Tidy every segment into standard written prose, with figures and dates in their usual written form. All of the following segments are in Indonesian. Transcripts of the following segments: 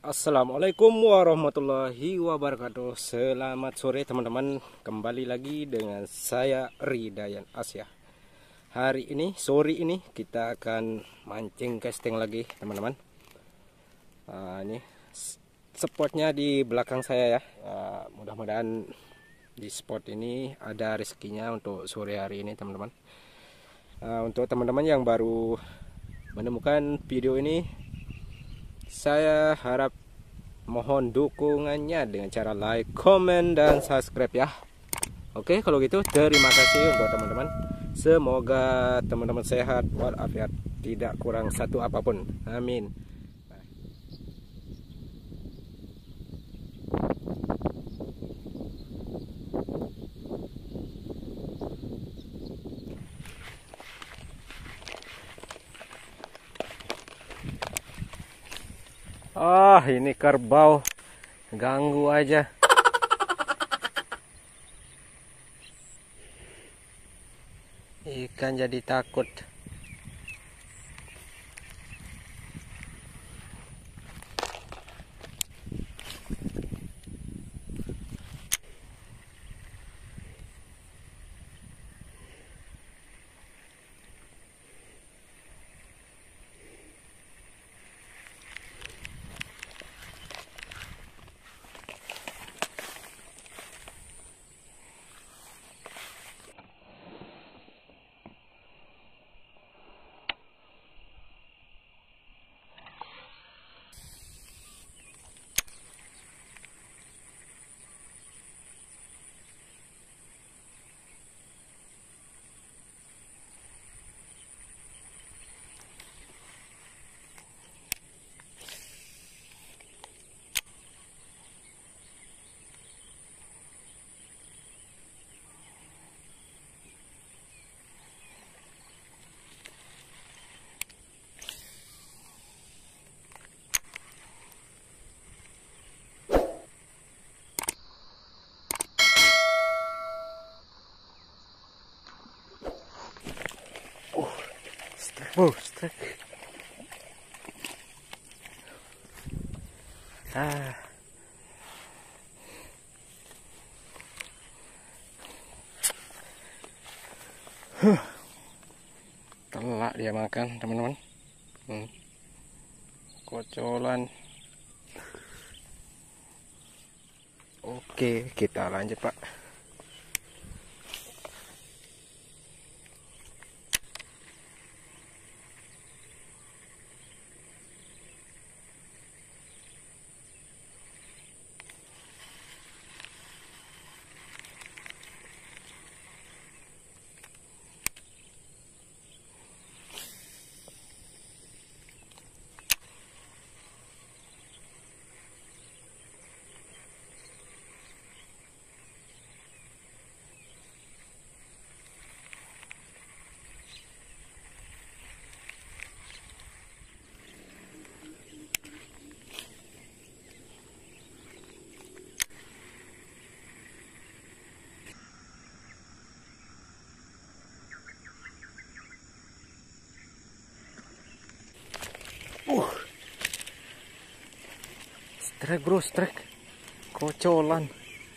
Assalamualaikum warahmatullahi wabarakatuh. Selamat sore teman-teman. Kembali lagi dengan saya Ridayan Asia. Hari ini, sore ini kita akan mancing casting lagi teman-teman. Ini spotnya di belakang saya ya. Mudah-mudahan di spot ini ada rezekinya untuk sore hari ini teman-teman. Untuk teman-teman yang baru menemukan video ini, saya harap mohon dukungannya dengan cara like, comment, dan subscribe ya. Oke, kalau gitu terima kasih untuk teman-teman. Semoga teman-teman sehat walafiat, tidak kurang satu apapun. Amin. Ini kerbau ganggu aja. Ikan jadi takut. Strike. Telak dia makan teman-teman. Kocolan. Oke, kita lanjut Pak. Strike bro, strike. Kocolan.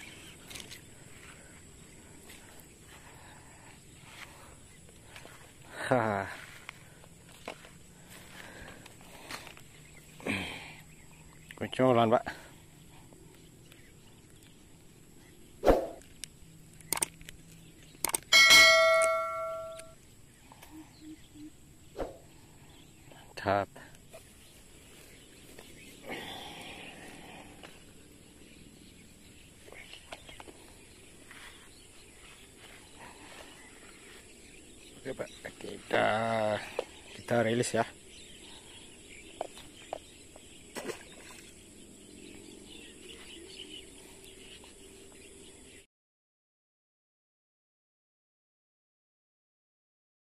Kocolan Pak. Mantap. Oke Pak, kita rilis ya.